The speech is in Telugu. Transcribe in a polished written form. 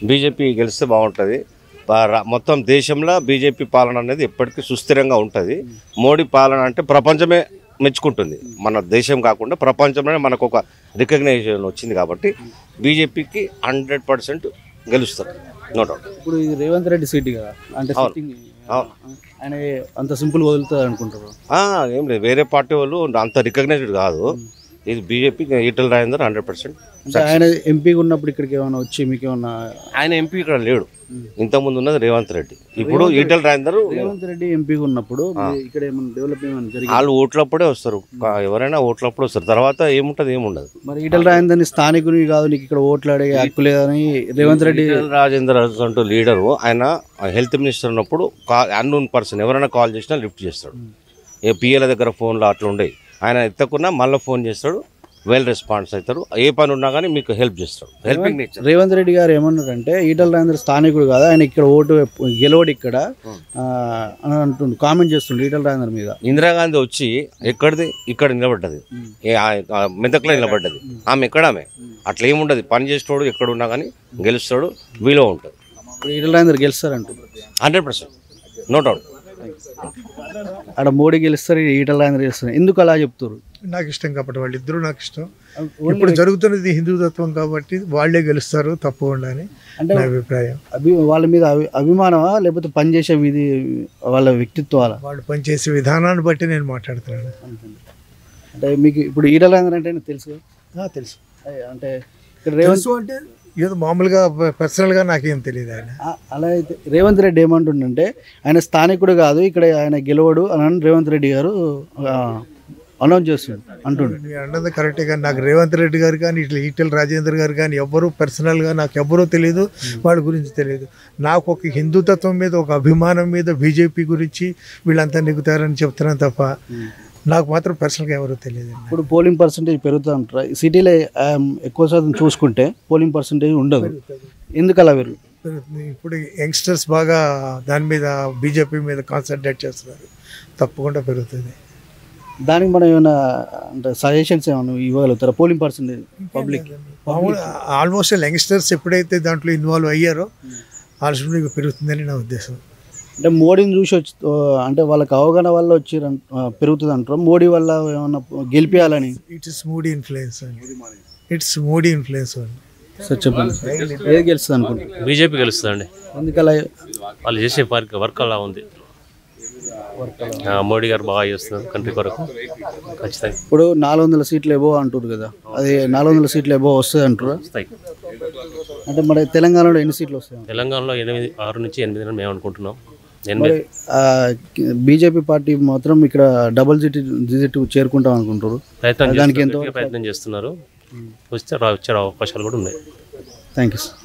బీజేపీ గెలిస్తే బాగుంటుంది. మొత్తం దేశంలో బీజేపీ పాలన అనేది ఎప్పటికీ సుస్థిరంగా ఉంటుంది. మోడీ పాలన అంటే ప్రపంచమే మెచ్చుకుంటుంది. మన దేశం కాకుండా ప్రపంచంలోనే మనకు ఒక రికగ్నైజేషన్ వచ్చింది కాబట్టి బీజేపీకి 100% గెలుస్తారు, నో డౌట్. ఇప్పుడు ఇది రేవంత్ రెడ్డి సీట్ కదా, అంటే ఆయన అంత సింపుల్ వదులుతుంది అనుకుంటారు? ఏం లేదు, వేరే పార్టీ వాళ్ళు అంత రికగ్నైజ్డ్ కాదు. ఇది బీజేపీ ఈటల రాజేందర్ 100%. ఆయన ఎంపీగా ఉన్నప్పుడు ఇక్కడికి ఏమైనా వచ్చి మీకు ఏమన్నా? ఆయన ఎంపీ ఇక్కడ లేడు, ఇంతకుముందు ఉన్నది రేవంత్ రెడ్డి, ఇప్పుడు ఈటల రాజేందర్. రేవంత్ రెడ్డి ఎంపీగా ఉన్నప్పుడు ఇక్కడ ఏమైనా డెవలప్ ఏమైనా జరిగింది? వాళ్ళు ఓట్లప్పుడే వస్తారు, ఎవరైనా ఓట్లప్పుడు వస్తారు, తర్వాత ఏముంటుంది ఏముండదు. మరి ఈటల రాజేందర్ని స్థానికుని కాదు, నీకు ఇక్కడ ఓట్లు అడిగే హక్కు లేదని రేవంత్ రెడ్డి. రాజేందర్ అంటూ లీడరు, ఆయన హెల్త్ మినిస్టర్ ఉన్నప్పుడు అన్నోన్ పర్సన్ ఎవరైనా కాల్ చేసినా లిఫ్ట్ చేస్తాడు. ఏ పిఎల దగ్గర ఫోన్లో అట్లా ఉండేవి, ఆయన ఎత్తకున్నా మళ్ళీ ఫోన్ చేస్తాడు, వెల్ రెస్పాన్స్ అవుతారు, ఏ పని ఉన్నా కానీ మీకు హెల్ప్ చేస్తాడు. Helping nature. రేవంత్ రెడ్డి గారు ఏమన్నారంటే ఈటల రాజేందర్ స్థానికుడు కాదు, ఆయన ఇక్కడ ఓటు గెలవడు ఇక్కడ అని అంటుండు, కామెంట్ చేస్తుండే ఈటల రాజేందర్ మీద. ఇందిరాగాంధీ వచ్చి ఎక్కడిది ఇక్కడ నిలబడ్డది, మెదక్లో నిలబడ్డది, ఆమె ఎక్కడామే. అట్లా ఏముండదు, పని చేసేటోడు ఎక్కడున్నా కానీ గెలుస్తాడు, విలువ ఉంటుంది. ఈటల రాజేందర్ గెలుస్తారంటు 100%, నో డౌట్. అక్కడ మోడీ గెలుస్తారు, ఈటల రాజేందర్ గెలుస్తారు. ఎందుకు అలా చెప్తారు? నాకు ఇష్టం కాబట్టి, వాళ్ళిద్దరూ నాకు ఇష్టం. ఇప్పుడు జరుగుతున్నది హిందూతత్వం కాబట్టి వాళ్ళే గెలుస్తారు తప్పకుండా అని నా అభిప్రాయం. వాళ్ళ మీద అభిమానమా లేకపోతే పనిచేసే విధి, వాళ్ళ వ్యక్తిత్వాల? వాళ్ళు పనిచేసే విధానాన్ని బట్టి నేను మాట్లాడుతున్నాను. అంటే మీకు ఇప్పుడు ఈటల రాజేందర్ అంటే తెలుసు? తెలుసు. అంటే ఇక్కడ రేవంత్ అంటే ఏదో మామూలుగా పర్సనల్గా నాకేం తెలియదు ఆయన. అలా అయితే రేవంత్ రెడ్డి ఏమంటుండంటే ఆయన స్థానికుడు కాదు, ఇక్కడ ఆయన గెలవడు అని రేవంత్ రెడ్డి గారు అనౌన్స్ చేస్తుంది అంటుండే. అన్నది కరెక్టే, కానీ నాకు రేవంత్ రెడ్డి గారు కానీ ఇట్లా ఈటెల రాజేందర్ గారు కానీ ఎవ్వరూ పర్సనల్గా నాకు ఎవ్వరూ తెలియదు, వాళ్ళ గురించి తెలియదు. నాకు ఒక హిందుతత్వం మీద ఒక అభిమానం మీద బీజేపీ గురించి వీళ్ళంతా నెగ్గుతారని చెప్తున్నాను తప్ప నాకు మాత్రం పర్సనల్గా ఎవరూ తెలియదు. ఇప్పుడు పోలింగ్ పర్సంటేజ్ పెరుగుతూ ఉంటారు సిటీలో, ఎక్కువ శాతం చూసుకుంటే పోలింగ్ పర్సంటేజ్ ఉండదు, ఎందుకు అలా పెరుగుతుంది? ఇప్పుడు యంగ్స్టర్స్ బాగా దాని మీద బీజేపీ మీద కాన్సన్ట్రేట్ చేస్తున్నారు, తప్పకుండా పెరుగుతుంది. దానికి మనం ఏమైనా అంటే సజెషన్స్ ఏమైనా ఇవ్వగలుగుతారా? Polling percentage public almost youngsters ఎప్పుడైతే దాంట్లో ఇన్వాల్వ్ అయ్యారో ఆల్రెడీ పెరుగుతుందని నా ఉద్దేశం. అంటే మోడీని చూసి వచ్చి అంటే వాళ్ళకి అవగాహన వల్ల వచ్చి పెరుగుతుంది అంటారు, మోడీ వల్ల ఏమన్నా గెలిపించాలని? ఇట్స్ మోడీ ఇన్ఫ్లుయెన్స్ అండి, ఇట్స్ మోడీ ఇన్ఫ్లుయెన్స్ అండి. సార్ చెప్పండి, ఏది గెలుస్తుంది అనుకుంటున్నారు? బీజేపీ గెలుస్తుందండి. ఎందుకలా? వాళ్ళు చేసే వర్క్ అలా ఉంది, మోడీ గారు బాగా చేస్తున్నారు కంట్రీ కొరకు, ఖచ్చితంగా. ఇప్పుడు 400 సీట్లు ఎబో అంటారు కదా, అది 400 సీట్లు ఎబో వస్తుంది అంటారు? వస్తాయి. అంటే మరి తెలంగాణలో ఎన్ని సీట్లు వస్తాయి? తెలంగాణలో 6 నుంచి 8 అని మేము అనుకుంటున్నాం. బీజేపీ పార్టీ మాత్రం ఇక్కడ డబుల్ డిజిట్ చేరుకుంటాం అనుకుంటారు, ప్రయత్నం చేస్తున్నారు, వస్తే వచ్చే అవకాశాలు కూడా ఉన్నాయి. Thank you sir.